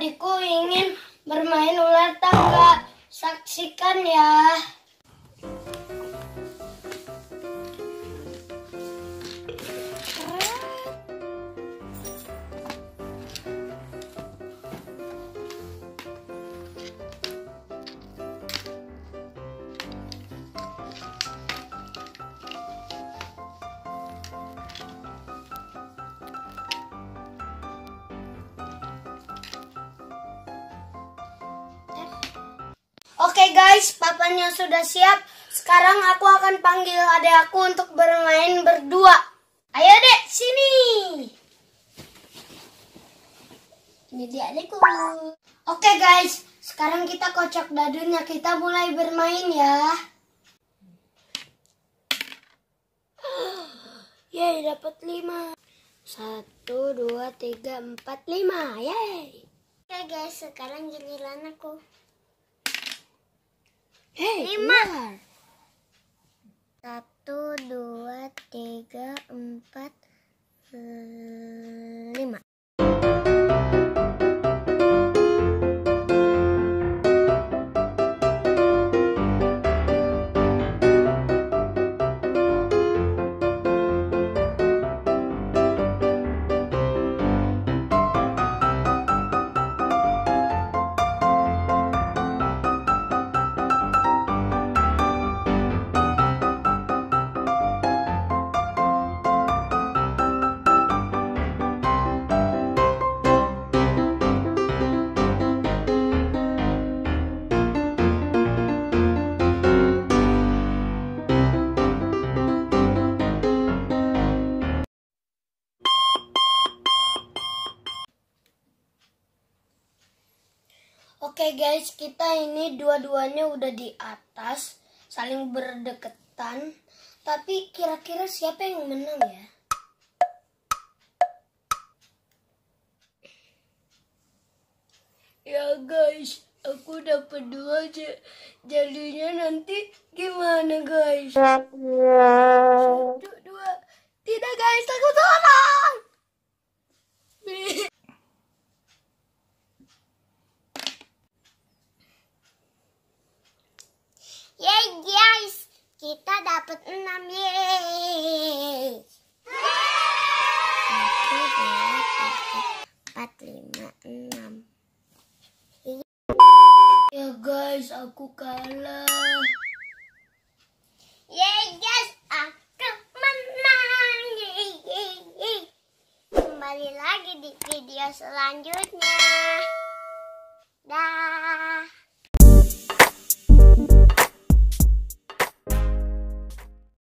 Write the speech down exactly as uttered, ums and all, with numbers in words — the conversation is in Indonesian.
adikku ingin bermain ular tangga. Saksikan ya. Oke guys, papanya sudah siap. Sekarang aku akan panggil adik aku untuk bermain berdua. Ayo dek, sini. Ini dia adikku. Oke guys, sekarang kita kocok dadunya. Kita mulai bermain ya. Yeay, dapat lima. Satu, dua, tiga, empat, lima. Yeay. Oke guys, sekarang giliran aku. Hei, lima. Keluar. Satu, dua, tiga, empat, lima. Oke guys, kita ini dua-duanya udah di atas, saling berdekatan. Tapi kira-kira siapa yang menang ya? Ya guys, aku dapat dua aja. Jadinya nanti gimana guys? Satu, dua. Tidak guys, aku tolong. Yeay guys, kita dapat enam yeay. Satu, dua, tiga, empat, lima, enam. Ya guys, aku kalah. Yeay guys, aku menang. Yeay, yeay, yeay. Kembali lagi di video selanjutnya. Dah.